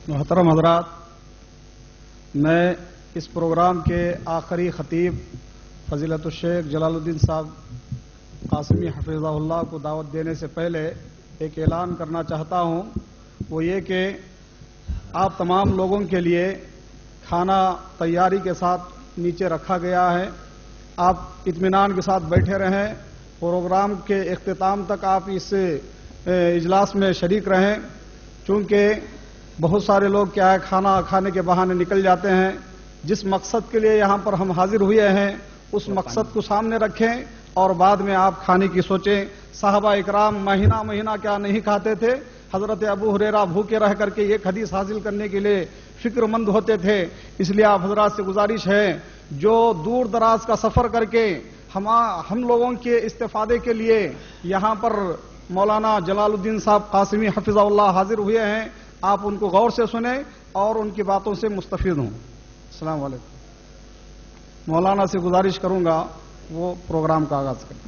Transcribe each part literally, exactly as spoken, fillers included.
محترم حضرات، میں اس پروگرام کے آخری خطیب فضیلت الشیخ جلال الدین صاحب قاسمی حفظہ اللہ کو دعوت دینے سے پہلے ایک اعلان کرنا چاہتا ہوں، وہ یہ کہ آپ تمام لوگوں کے لیے کھانا تیاری کے ساتھ نیچے رکھا گیا ہے۔ آپ اطمینان کے ساتھ بیٹھے رہیں، پروگرام کے اختتام تک آپ اس اجلاس میں شریک رہیں، چونکہ بہت سارے لوگ کیا ہے کھانا کھانے کے بہانے نکل جاتے ہیں۔ جس مقصد کے لیے یہاں پر ہم حاضر ہوئے ہیں اس مقصد کو سامنے رکھیں اور بعد میں آپ کھانے کی سوچیں۔ صحابہ اکرام مہینہ مہینہ کیا نہیں کھاتے تھے، حضرت ابو ہریرہ بھوکے رہ کر کے ایک حدیث حاصل کرنے کے لیے فکر مند ہوتے تھے۔ اس لیے آپ حضرات سے گزارش ہے جو دور دراز کا سفر کر کے ہم ہم لوگوں کے استفادے کے لیے یہاں پر مولانا جلال الدین صاحب قاسمی حفظہ اللہ حاضر ہوئے ہیں، آپ ان کو غور سے سنیں اور ان کی باتوں سے مستفید ہوں۔ السلام علیکم۔ مولانا سے گزارش کروں گا وہ پروگرام کا آغاز کریں۔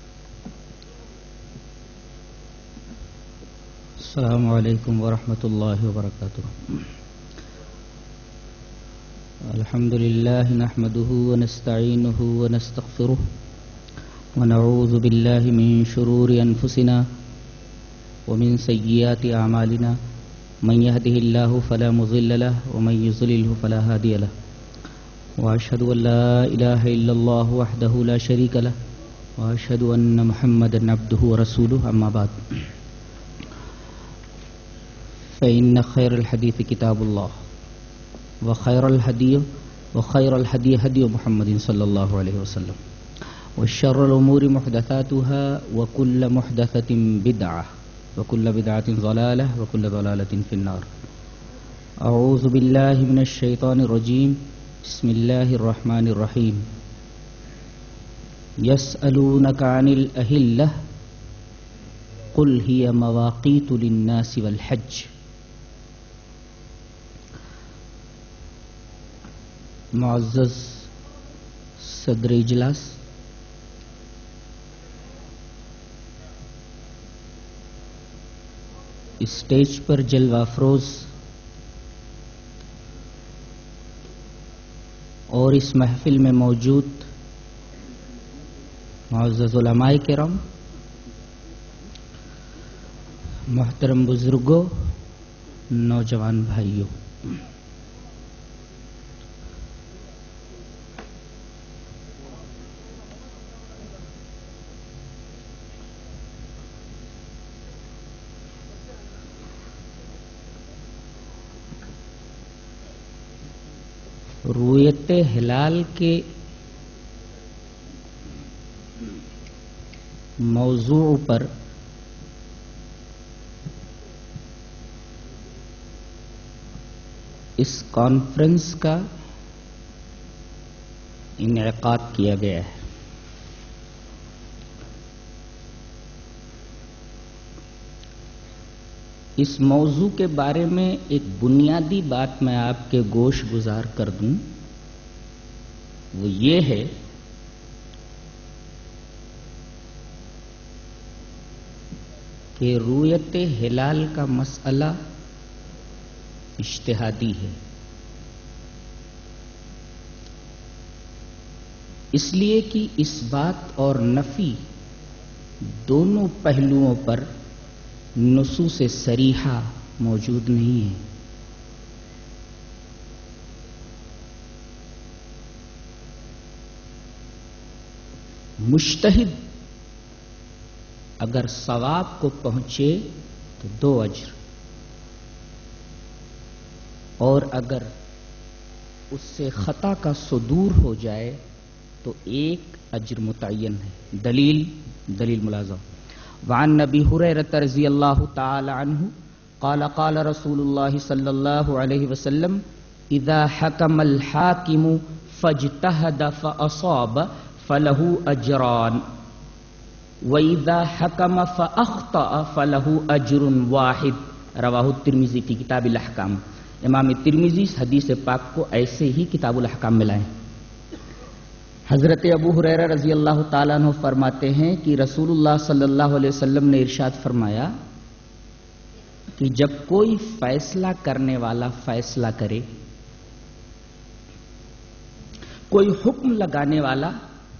السلام علیکم ورحمۃ اللہ وبرکاتہ۔ الحمد للہ نحمده ونستعینه ونستغفره ونعوذ باللہ من شرور انفسنا ومن سیئات اعمالنا، من يهده الله فلا مضل له ومن يضلل فلا هادي له، واشهد ان لا اله الا الله وحده لا شريك له، واشهد ان محمدا عبده ورسوله، اما بعد، فان خير الحديث كتاب الله، وخير الهدي وخير الهدي هدي محمد صلى الله عليه وسلم، وشر الامور محدثاتها، وكل محدثة بدعة، وكل بدعة ضلالة، وكل ضلالة في النار۔ أعوذ بالله من الشيطان الرجيم، بسم الله الرحمن الرحيم۔ يسألونك عن الأهلة قل هي مواقيت للناس والحج۔ معزز صدر اجلاس، اسٹیج پر جلوہ افروز اور اس محفل میں موجود معزز علماء کرام، محترم بزرگوں، نوجوان بھائیوں، رؤیت ہلال کے موضوع پر اس کانفرنس کا انعقاد کیا گیا ہے۔ اس موضوع کے بارے میں ایک بنیادی بات میں آپ کے گوش گزار کر دوں، وہ یہ ہے کہ رؤیت ہلال کا مسئلہ اجتہادی ہے، اس لیے کہ اس بات اور نفی دونوں پہلوؤں پر نصوص صریحہ موجود نہیں ہے۔ مجتہد اگر ثواب کو پہنچے تو دو اجر، اور اگر اس سے خطا کا صدور ہو جائے تو ایک اجر متعین ہے۔ دلیل دلیل ملازم وعن نبی ہریرہ رضی اللہ تعالی عنہ قال قال رسول اللہ صلی اللہ علیہ وسلم اذا حکم الحاکم فاجتہد فاصاب فلہ اجران واذا حکم فاخطأ فلہ اجر واحد، رواہ الترمذی فی کتاب الاحکام۔ امام ترمذی اس حدیث پاک کو ایسے ہی کتاب الاحکام میں لائیں۔ حضرت ابو ہریرہ رضی اللہ تعالیٰ عنہ فرماتے ہیں کہ رسول اللہ صلی اللہ علیہ وسلم نے ارشاد فرمایا کہ جب کوئی فیصلہ کرنے والا فیصلہ کرے، کوئی حکم لگانے والا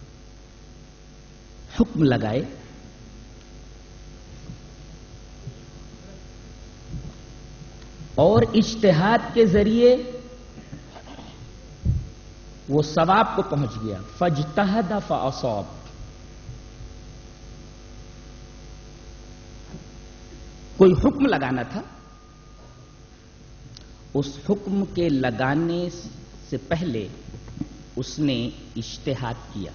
حکم لگائے، اور اجتہاد کے ذریعے وہ ثواب کو پہنچ گیا، فاجتہد فاصاب، کوئی حکم لگانا تھا، اس حکم کے لگانے سے پہلے اس نے اجتہاد کیا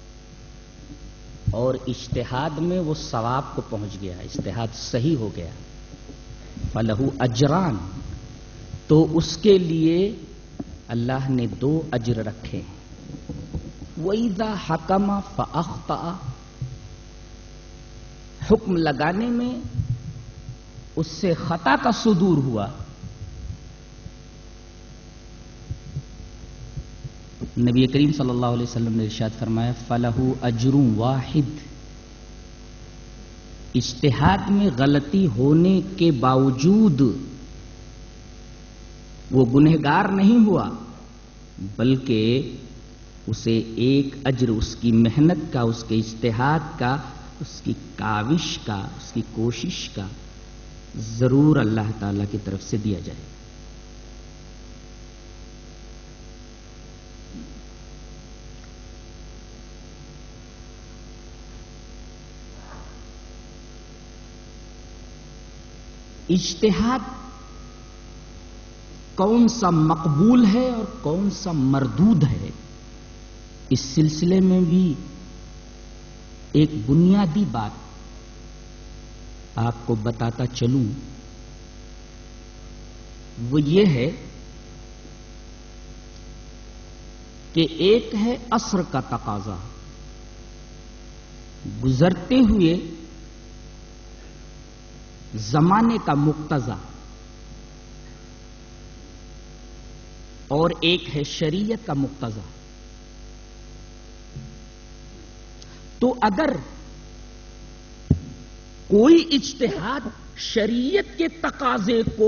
اور اجتہاد میں وہ ثواب کو پہنچ گیا، اجتہاد صحیح ہو گیا، فلہ اجران، تو اس کے لیے اللہ نے دو اجر رکھے ہیں۔ وَإِذَا حَكَمَ فَأَخْطَأَ، حکم لگانے میں اس سے خطا کا صدور ہوا، نبی کریم صلی اللہ علیہ وسلم نے ارشاد فرمایا فَلَهُ أَجْرٌ وَاحِدٌ، اجتہاد میں غلطی ہونے کے باوجود وہ گنہگار نہیں ہوا، بلکہ اسے ایک اجر اس کی محنت کا، اس کے اجتہاد کا، اس کی کاوش کا، اس کی کوشش کا ضرور اللہ تعالی کی طرف سے دیا جائے۔ اجتہاد کون سا مقبول ہے اور کون سا مردود ہے، اس سلسلے میں بھی ایک بنیادی بات آپ کو بتاتا چلوں، وہ یہ ہے کہ ایک ہے عصر کا تقاضا، گزرتے ہوئے زمانے کا مقتضا، اور ایک ہے شریعت کا مقتضا۔ تو اگر کوئی اجتہاد شریعت کے تقاضے کو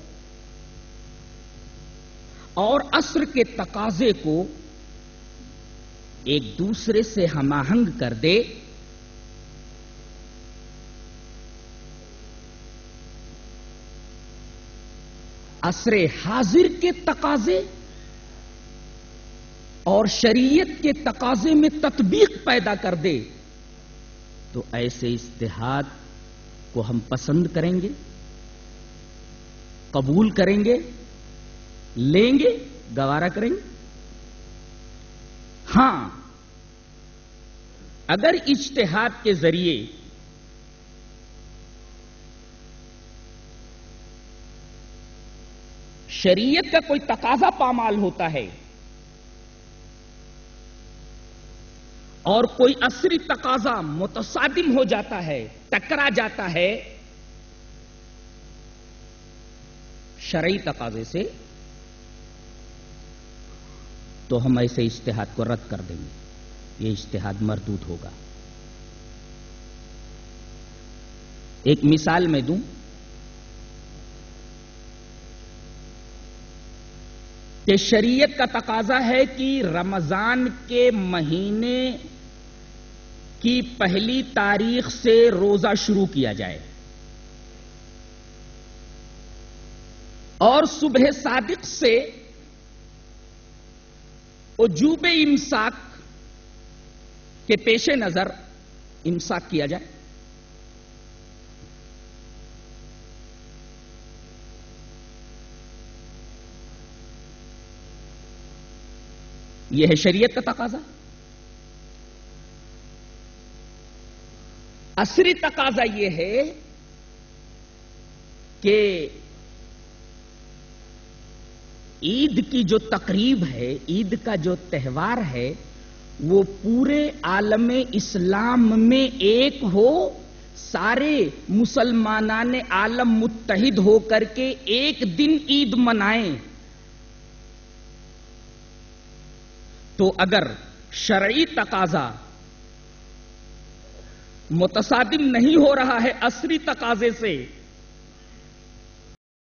اور عصر کے تقاضے کو ایک دوسرے سے ہم آہنگ کر دے، عصر حاضر کے تقاضے اور شریعت کے تقاضے میں تطبیق پیدا کر دے، تو ایسے اجتہاد کو ہم پسند کریں گے، قبول کریں گے، لیں گے، گوارا کریں گے۔ ہاں، اگر اجتہاد کے ذریعے شریعت کا کوئی تقاضا پامال ہوتا ہے اور کوئی عصری تقاضا متصادم ہو جاتا ہے، ٹکرا جاتا ہے شرعی تقاضے سے، تو ہم ایسے اجتہاد کو رد کر دیں گے، یہ اجتہاد مردود ہوگا۔ ایک مثال میں دوں کہ شریعت کا تقاضا ہے کہ رمضان کے مہینے کی پہلی تاریخ سے روزہ شروع کیا جائے، اور صبح صادق سے وجوب امساک کے پیش نظر امساک کیا جائے۔ یہ ہے شریعت کا تقاضا۔ عصری تقاضا یہ ہے کہ عید کی جو تقریب ہے، عید کا جو تہوار ہے، وہ پورے عالم اسلام میں ایک ہو، سارے مسلمانان عالم متحد ہو کر کے ایک دن عید منائیں۔ تو اگر شرعی تقاضا متصادم نہیں ہو رہا ہے عصری تقاضے سے،